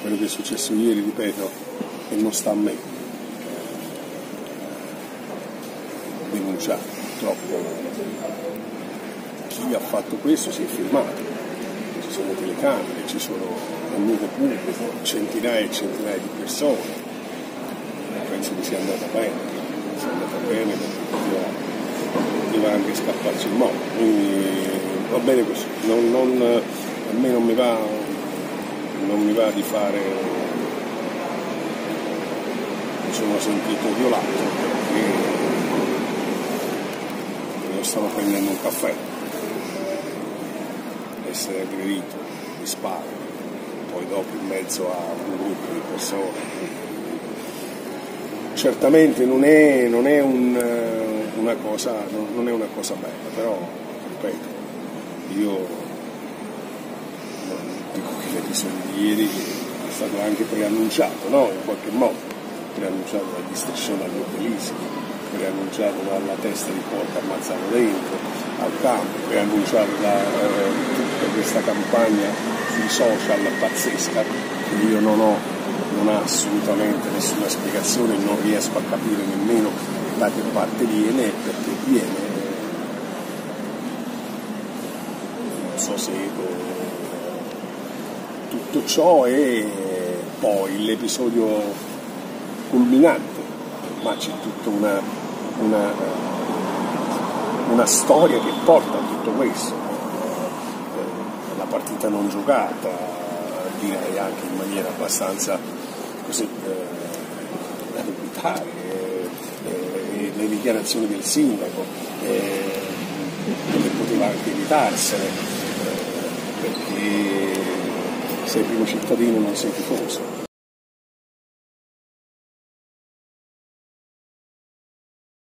quello che è successo ieri, ripeto, e non sta a me denunciare. Purtroppo chi ha fatto questo si è filmato, ci sono telecamere, ci sono un luogo pubblico, centinaia e centinaia di persone. Penso che sia andata bene perché poteva anche scapparci il modo, quindi va bene così. A me non mi va di fare, mi sono sentito violato perché io stavo prendendo un caffè, essere aggredito di spade, poi dopo in mezzo a un gruppo di persone. Certamente non è una cosa bella, però ripeto, io dico che l'episodio di ieri è stato anche preannunciato, no? In qualche modo, preannunciato dagli striscioni all'obelisco, preannunciato dalla testa di porco ammazzato dentro al campo, preannunciato da tutta questa campagna sui social pazzesca che io non ha assolutamente nessuna spiegazione, non riesco a capire nemmeno da che parte viene e perché viene. Non so se tutto ciò è poi l'episodio culminante, ma c'è tutta una storia che porta a tutto questo. La partita non giocata, direi anche in maniera abbastanza così arbitraria, le dichiarazioni del sindaco che poteva anche evitarsene, perché sei primo cittadino non sei tifoso.